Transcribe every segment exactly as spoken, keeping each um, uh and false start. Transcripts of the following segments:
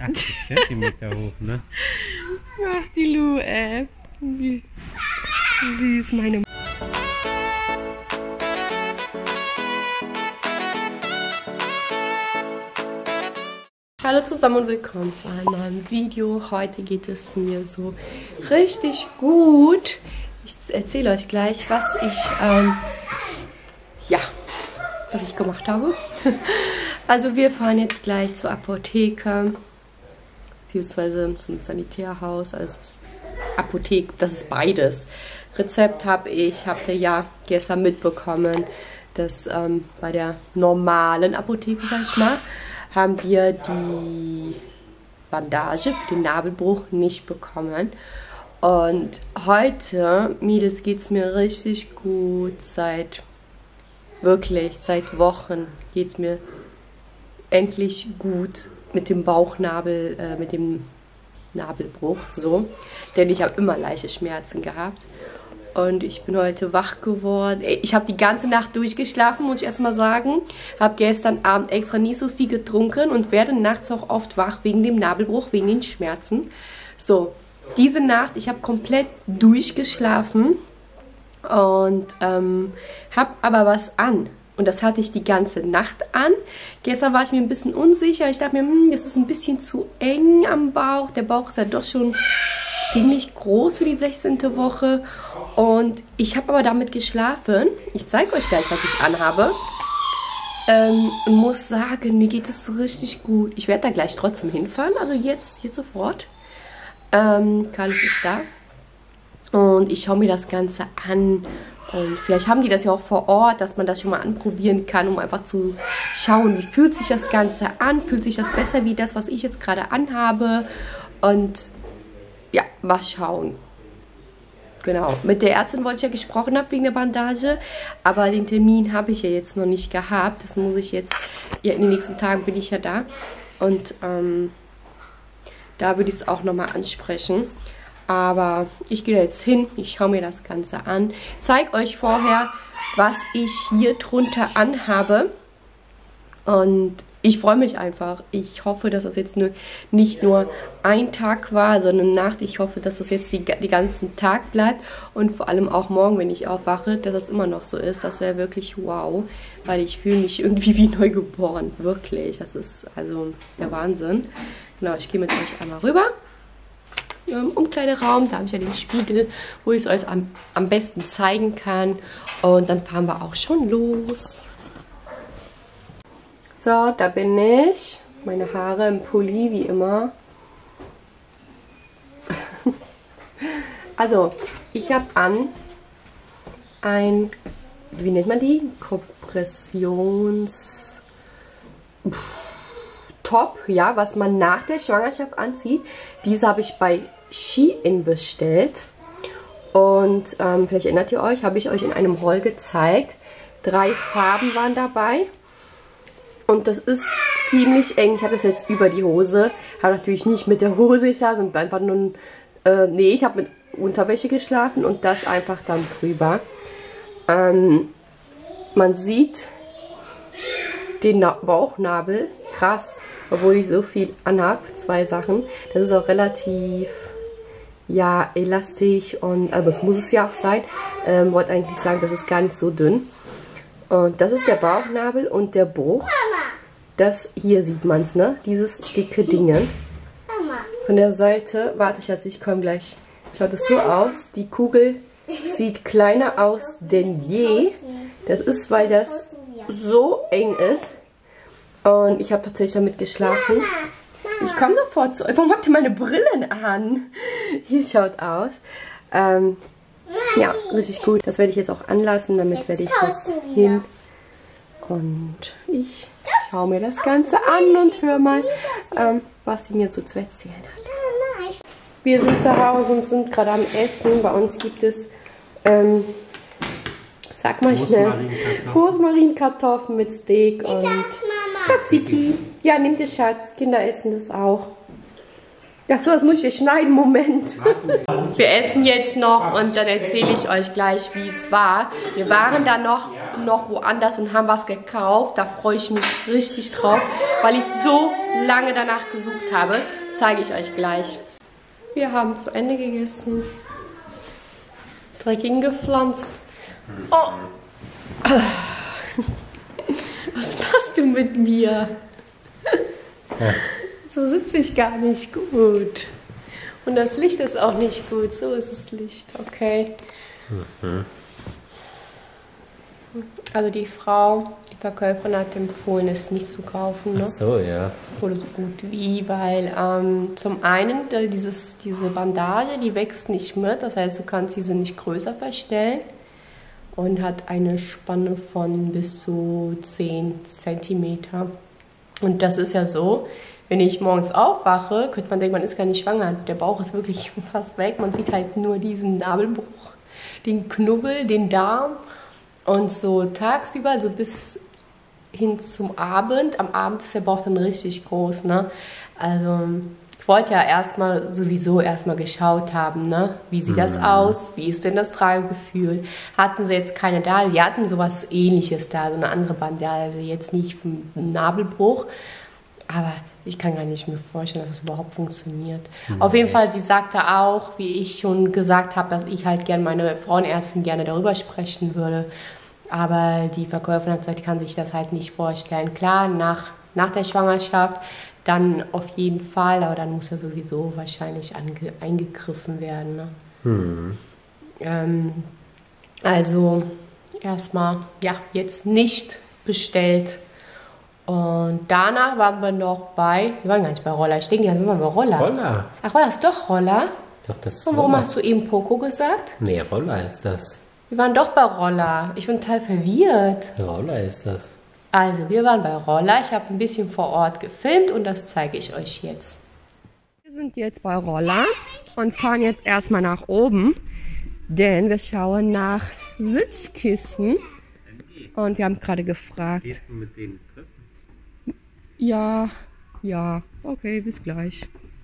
praktisch, gell, die Meter hoch, ne? Ach, die Lu, ey. Wie süß, meine. Hallo zusammen und willkommen zu einem neuen Video. Heute geht es mir so richtig gut. Ich erzähle euch gleich, was ich, ähm, ja, was ich gemacht habe. Also wir fahren jetzt gleich zur Apotheke, beziehungsweise zum Sanitärhaus. Also es ist Apotheke, das ist beides. Rezept habe ich, habt ihr ja gestern mitbekommen, dass ähm, bei der normalen Apotheke, sag ich mal, haben wir die Bandage für den Nabelbruch nicht bekommen. Und heute, Mädels, geht es mir richtig gut. Seit, wirklich, seit Wochen geht es mir endlich gut mit dem Bauchnabel, äh, mit dem Nabelbruch, so. Denn ich habe immer leichte Schmerzen gehabt. Und ich bin heute wach geworden. Ich habe die ganze Nacht durchgeschlafen, muss ich erstmal sagen. Habe gestern Abend extra nicht so viel getrunken und werde nachts auch oft wach wegen dem Nabelbruch, wegen den Schmerzen. So, diese Nacht, ich habe komplett durchgeschlafen und ähm, habe aber was an. Und das hatte ich die ganze Nacht an. Gestern war ich mir ein bisschen unsicher. Ich dachte mir, hm, das ist ein bisschen zu eng am Bauch. Der Bauch ist ja doch schon ziemlich groß für die sechzehnte Woche. Und ich habe aber damit geschlafen. Ich zeige euch gleich, was ich anhabe. Ähm, und muss sagen, mir geht es richtig gut. Ich werde da gleich trotzdem hinfahren. Also jetzt, jetzt sofort. Ähm, Carlos ist da. Und ich schaue mir das Ganze an. Und vielleicht haben die das ja auch vor Ort, dass man das schon mal anprobieren kann, um einfach zu schauen, wie fühlt sich das Ganze an. Fühlt sich das besser wie das, was ich jetzt gerade anhabe. Und ja, mal schauen. Genau, mit der Ärztin wollte ich ja gesprochen haben wegen der Bandage, aber den Termin habe ich ja jetzt noch nicht gehabt. Das muss ich jetzt, ja, in den nächsten Tagen bin ich ja da. Und ähm, da würde ich es auch nochmal ansprechen. Aber ich gehe da jetzt hin, ich schaue mir das Ganze an. Zeige euch vorher, was ich hier drunter anhabe. Und ich freue mich einfach. Ich hoffe, dass das jetzt nur, nicht nur ein Tag war, sondern eine Nacht. Ich hoffe, dass das jetzt die, die ganzen Tag bleibt. Und vor allem auch morgen, wenn ich aufwache, dass das immer noch so ist. Das wäre wirklich wow. Weil ich fühle mich irgendwie wie neu geboren. Wirklich. Das ist also der Wahnsinn. Genau, ich gehe mit euch einmal rüber. Im Umkleideraum, da habe ich ja den Spiegel, wo ich es euch am, am besten zeigen kann. Und dann fahren wir auch schon los. So, da bin ich. Meine Haare im Pulli, wie immer. Also, ich habe an ein, wie nennt man die? Kompressions... Top, ja, was man nach der Schwangerschaft anzieht. Diese habe ich bei Shein bestellt. Und ähm, vielleicht erinnert ihr euch, habe ich euch in einem Haul gezeigt. Drei Farben waren dabei. Und das ist ziemlich eng. Ich habe das jetzt über die Hose. Habe natürlich nicht mit der Hose geschlafen, sondern einfach nur... Äh, nee, ich habe mit Unterwäsche geschlafen und das einfach dann drüber. Ähm, man sieht den Na- Bauchnabel. Krass. Obwohl ich so viel anhab, zwei Sachen. Das ist auch relativ, ja, elastisch und, aber es muss es ja auch sein. Ähm, wollte eigentlich sagen, das ist gar nicht so dünn. Und das ist der Bauchnabel und der Bruch. Das, hier sieht man es, ne? Dieses dicke Ding. Von der Seite, warte, Schatz, ich komme gleich. Schaut es so aus. Die Kugel sieht kleiner aus denn je. Das ist, weil das so eng ist. Und ich habe tatsächlich damit geschlafen. Ich komme sofort zu euch. Warum habt ihr meine Brillen an? Hier schaut aus. Ähm, ja, richtig gut. Das werde ich jetzt auch anlassen. Damit werde ich jetzt hin. Und ich schaue mir das Ganze an und höre mal, ähm, was sie mir so zu erzählen hat. Wir sind zu Hause und sind gerade am Essen. Bei uns gibt es, ähm, sag mal schnell, Rosmarinkartoffeln mit Steak und Tzatziki. Ja, nehmt ihr, Schatz. Kinder essen das auch. Ach so, das muss ich hier schneiden. Moment. Wir essen jetzt noch und dann erzähle ich euch gleich, wie es war. Wir waren da noch, noch woanders und haben was gekauft. Da freue ich mich richtig drauf, weil ich so lange danach gesucht habe, zeige ich euch gleich. Wir haben zu Ende gegessen. Dreckigen gepflanzt. Oh. Was machst du mit mir? Ja. So sitze ich gar nicht gut. Und das Licht ist auch nicht gut. So ist das Licht, okay. Mhm. Also die Frau, die Verkäuferin hat empfohlen, es nicht zu kaufen. Ne? Ach so, ja. Oder so gut wie, weil ähm, zum einen dieses, diese Bandage, die wächst nicht mit. Das heißt, du kannst diese nicht größer verstellen. Und hat eine Spanne von bis zu zehn Zentimeter. Und das ist ja so, wenn ich morgens aufwache, könnte man denken, man ist gar nicht schwanger. Der Bauch ist wirklich fast weg. Man sieht halt nur diesen Nabelbruch, den Knubbel, den Darm. Und so tagsüber, also bis hin zum Abend, am Abend ist der Bauch dann richtig groß. Ne? Also ich wollte ja erstmal sowieso erstmal geschaut haben, ne? Wie sieht das aus? Wie ist denn das Tragegefühl? Hatten sie jetzt keine da? Die hatten sowas Ähnliches da, so eine andere Bandage, jetzt nicht vom Nabelbruch. Aber ich kann gar nicht mir vorstellen, dass das überhaupt funktioniert. Nee. Auf jeden Fall, sie sagte auch, wie ich schon gesagt habe, dass ich halt gerne meine Frauenärztin gerne darüber sprechen würde. Aber die Verkäuferin hat gesagt, kann sich das halt nicht vorstellen. Klar, nach, nach der Schwangerschaft dann auf jeden Fall, aber dann muss ja sowieso wahrscheinlich ange, eingegriffen werden. Ne? Mhm. Ähm, also erstmal, ja, jetzt nicht bestellt. Und danach waren wir noch bei, wir waren gar nicht bei Roller, ich denke, ja, wir waren bei Roller. Roller? Ach, war das doch Roller? Doch, das ist Und warum Roller. hast du eben Poco gesagt? Nee, Roller ist das. Wir waren doch bei Roller. Ich bin total verwirrt. Roller ist das. Also, wir waren bei Roller. Ich habe ein bisschen vor Ort gefilmt und das zeige ich euch jetzt. Wir sind jetzt bei Roller und fahren jetzt erstmal nach oben, denn wir schauen nach Sitzkissen. Und wir haben gerade gefragt. Gehst du mit denen treffen? Ja, ja, okay, bis gleich.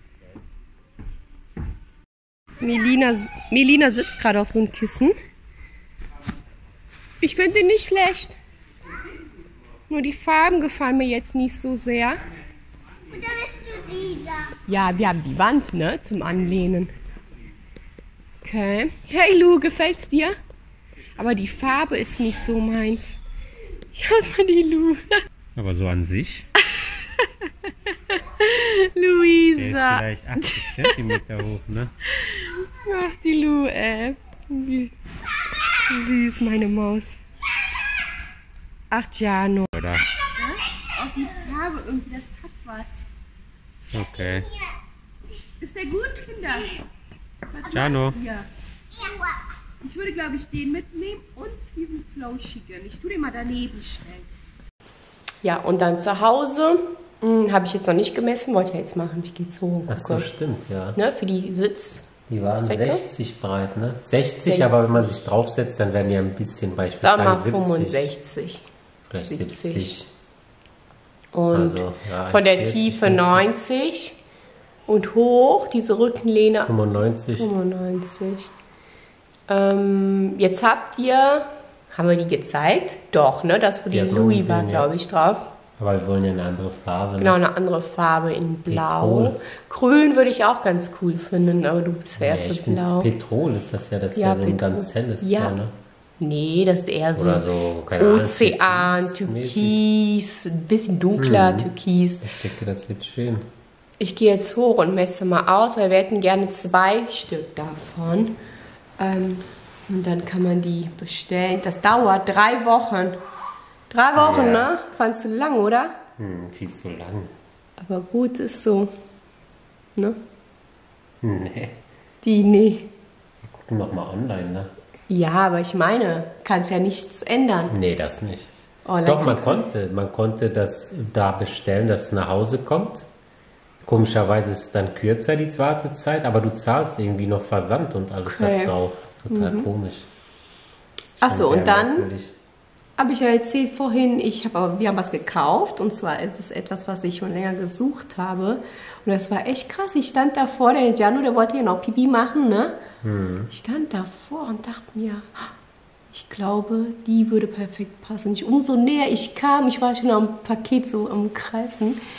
Melina, Melina sitzt gerade auf so einem Kissen. Ich finde ihn nicht schlecht. Nur die Farben gefallen mir jetzt nicht so sehr. Und da bist du wieder. Ja, wir haben die Wand, ne, zum Anlehnen. Okay. Hey Lu, gefällt's dir? Aber die Farbe ist nicht so meins. Schaut mal die Lu. Aber so an sich. Luisa. Der ist vielleicht achtzig Zentimeter hoch, ne? Ach, die Lu, ey. Wie süß, meine Maus. Ach, Giano. Oder? Auch die Farbe irgendwie, das hat was. Okay. Ist der gut, Kinder? Giano. Ja. Ich würde, glaube ich, den mitnehmen und diesen flauschigen. Ich tue den mal daneben stellen. Ja, und dann zu Hause habe ich jetzt noch nicht gemessen, wollte ich ja jetzt machen. Ich gehe jetzt hoch und gucke. Ach so, stimmt, ja. Ne, für die Sitz. Die waren Säcke? sechzig breit, ne? sechzig, sechzig. Aber wenn man sich draufsetzt, dann werden die ein bisschen beispielsweise Sagen wir mal siebzig. fünfundsechzig. Vielleicht siebzig. siebzig. Und Also, ja, von der vierzig, Tiefe fünfzig. neunzig und hoch, diese Rückenlehne fünfundneunzig. fünfundneunzig. Ähm, jetzt habt ihr, haben wir die gezeigt? Doch, ne? Das, wo die Ja, Louis gesehen, war, ja. glaube ich, drauf. Aber wir wollen ja eine andere Farbe. Genau, Ne? eine andere Farbe in Blau. Petrol. Grün würde ich auch ganz cool finden, aber du bist ja eher Ja, für ich finde Blau. Petrol ist das ja, das ist Ja, ja, so ein Petrol. ganz helles Ja. Blau, ne? Nee, das ist eher so Oder so, keine Ahnung, Ozean, türkismäßig. Türkis, ein bisschen dunkler Türkis. Ich denke, das wird schön. Ich gehe jetzt hoch und messe mal aus, weil wir hätten gerne zwei Stück davon. Ähm, und dann kann man die bestellen. Das dauert drei Wochen. Drei Wochen, Ja. ne? Fandst du lang, oder? Hm, viel zu lang. Aber gut ist so. Ne? Nee. Die, nee. Wir gucken noch mal online, ne? Ja, aber ich meine, kannst ja nichts ändern. Nee, das nicht. Online Doch, man kannst du- konnte. Man konnte das da bestellen, dass es nach Hause kommt. Komischerweise ist es dann kürzer, die Wartezeit, aber du zahlst irgendwie noch Versand und alles Okay. da drauf. Total komisch. Achso, Sehr und dann merkwürdig. habe ich ja erzählt vorhin, ich habe, aber wir haben was gekauft und zwar ist es etwas, was ich schon länger gesucht habe und das war echt krass. Ich stand davor, der Gianno, der wollte ja noch Pipi machen, ne? Ich stand davor und dachte mir, ich glaube, die würde perfekt passen. Ich, umso näher ich kam, ich war schon am Paket so am Greifen,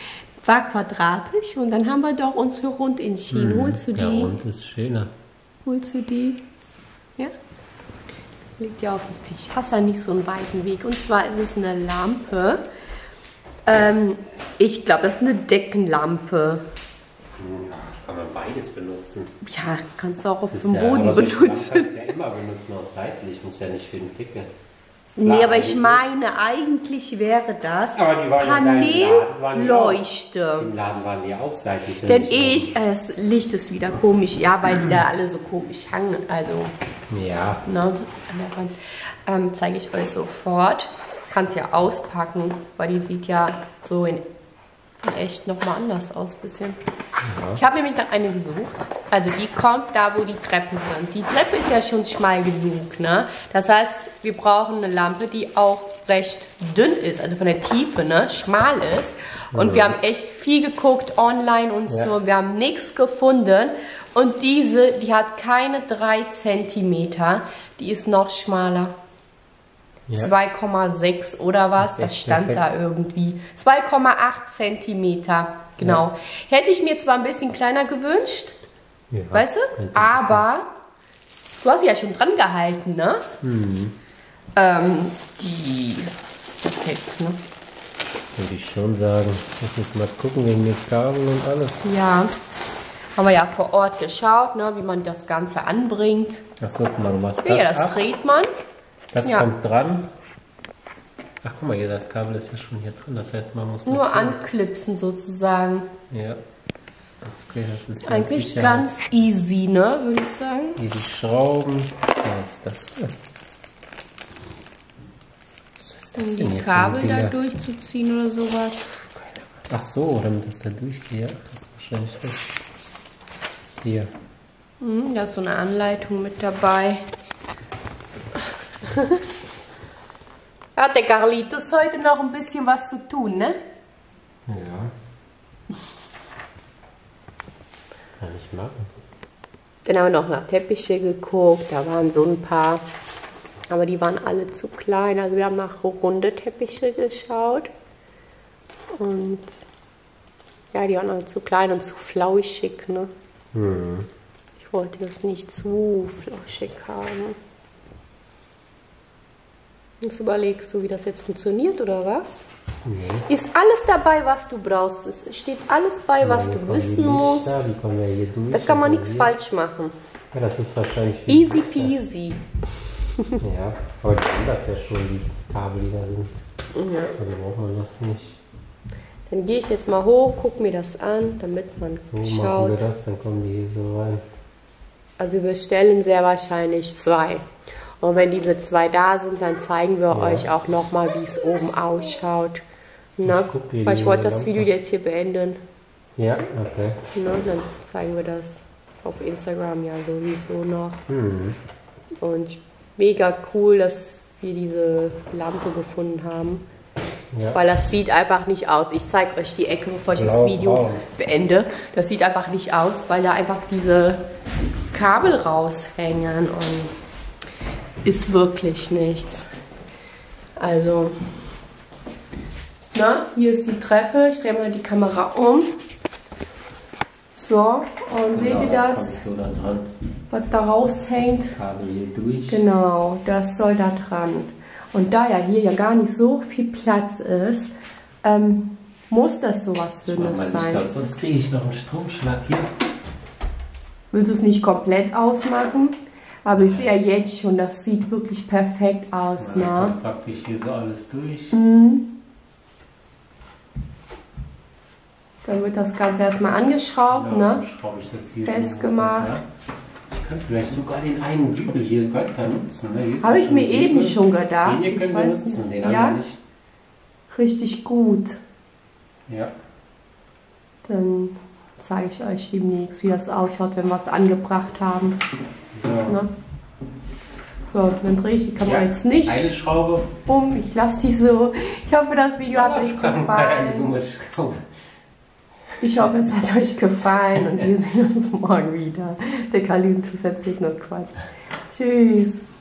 war quadratisch und dann haben wir doch uns für rund entschieden. Mhm. Holst du die? Ja, rund ist schöner. Holst du die? Ja? Liegt ja auf dem Tisch. Hast ja nicht so einen weiten Weg. Und zwar ist es eine Lampe. Ähm, ich glaube, das ist eine Deckenlampe. Ja, kann man beides benutzen. Ja, kannst du auch auf Das dem ist Boden ja, aber so benutzen. kannst du ja immer benutzen, auch seitlich. Muss ja nicht für den Dicke. Nee, aber ich meine, eigentlich wäre das Aber die waren ja in deinem Laden, waren die auch- Panelleuchte. Im Laden waren die auch seitlich. und Denn nicht ich, äh, das Licht ist wieder komisch, ja, weil die da alle so komisch hangen. Also, oben. Ja, ne, an der Wand. Ähm, zeige ich euch sofort. Kannst ja auspacken, weil die sieht ja so in, in echt nochmal anders aus, bisschen. Ja. Ich habe nämlich nach eine gesucht. Also die kommt da, wo die Treppen sind. Die Treppe ist ja schon schmal genug, ne? Das heißt, wir brauchen eine Lampe, die auch recht dünn ist, also von der Tiefe, ne? Schmal ist. Und Mhm. wir haben echt viel geguckt online und Ja. so. Wir haben nichts gefunden. Und diese, die hat keine drei Zentimeter. Die ist noch schmaler. ja. zwei Komma sechs oder was, Das ist das echt stand perfekt. da irgendwie. zwei Komma acht Zentimeter, genau. Ja. Hätte ich mir zwar ein bisschen kleiner gewünscht, Ja, weißt du, könnte ein aber du hast sie ja schon dran gehalten, ne? Mhm. Ähm, die ist perfekt, ne? Würde ich schon sagen. Muss jetzt mal gucken wegen den Kabeln und alles. Ja, haben wir ja vor Ort geschaut, ne, wie man das Ganze anbringt. Achso, guck mal, du machst Ja, das das ab. dreht man. Das ja. kommt dran. Ach, guck mal hier, das Kabel ist ja schon hier drin. Das heißt, man muss das Nur hier- anklipsen sozusagen. Ja. Okay, das ist Eigentlich sicher. ganz easy, ne, würde ich sagen. Hier die Schrauben. Was ist das? Was ist das Um denn die hier für Kabel ein da Dinger? durchzuziehen oder sowas. Ach so, damit das da durchgeht. Ja, das ist wahrscheinlich das. Hier. Hm, da ist so eine Anleitung mit dabei. Hat der Carlitos heute noch ein bisschen was zu tun, ne? Ja. Kann ich machen. Dann haben wir noch nach Teppiche geguckt, da waren so ein paar, aber die waren alle zu klein. Also wir haben nach runde Teppiche geschaut und ja, die waren alle zu klein und zu flauschig, ne? Hm. Ich wollte das nicht zu flauschig haben. Jetzt überlegst du, wie das jetzt funktioniert oder was? Nee. Ist alles dabei, was du brauchst? Es steht alles bei, was Hier du kommen wissen die musst. Lichter, die kommen ja hier durch. Da kann man und nichts hier. falsch machen. Ja, das ist wahrscheinlich viel Easy leichter. peasy. Ja, aber die haben das ja schon, die Kabel, die da sind. Ja. Also braucht man das nicht. Dann gehe ich jetzt mal hoch, guck mir das an, damit man So machen wir schaut. das, dann kommen die hier so rein. Also wir bestellen sehr wahrscheinlich zwei. Und wenn diese zwei da sind, dann zeigen wir Ja. euch auch nochmal, wie es oben ausschaut. Na, guck, wie weil die ich wollte das Lampe- Video jetzt hier beenden. Ja, okay. Na, dann zeigen wir das auf Instagram ja sowieso noch. Hm. Und mega cool, dass wir diese Lampe gefunden haben. Ja. Weil das sieht einfach nicht aus. Ich zeige euch die Ecke, bevor ich das Blau, Video braun. beende. Das sieht einfach nicht aus, weil da einfach diese Kabel raushängen und ist wirklich nichts. Also, na, hier ist die Treppe. Ich drehe mal die Kamera um. So, und seht ihr das, kommt so da dran. was da raushängt? Kabel hier durch. Genau, das soll da dran. Und da ja hier ja gar nicht so viel Platz ist, ähm, muss das sowas Dünnes sein. Das, sonst kriege ich noch einen Stromschlag hier. Willst du es nicht komplett ausmachen? Aber ich sehe ja jetzt schon, das sieht wirklich perfekt aus, Das ne? kommt praktisch hier so alles durch. Mhm. Dann wird das Ganze erstmal angeschraubt, Ja, ne? dann schraube ich das hier Festgemacht. so runter. Ich kann vielleicht sogar den einen Dübel hier weiter nutzen. Ne? Hier ist Habe ja ich mir ein eben Dübel. schon gedacht. Den hier können Ich wir weiß nutzen, nicht. den haben Ja? wir nicht. Richtig gut. Ja. Dann zeige ich euch demnächst, wie das ausschaut, wenn wir es angebracht haben. So. Ne? So, dann drehe ich die Kamera Ja, jetzt nicht eine Schraube. um. Ich lasse die so. Ich hoffe, das Video hat euch Eine gefallen. dumme Schraube. Ich hoffe, es hat euch gefallen und wir sehen uns morgen wieder. Der Carlitos erzählt nur Quatsch. Tschüss.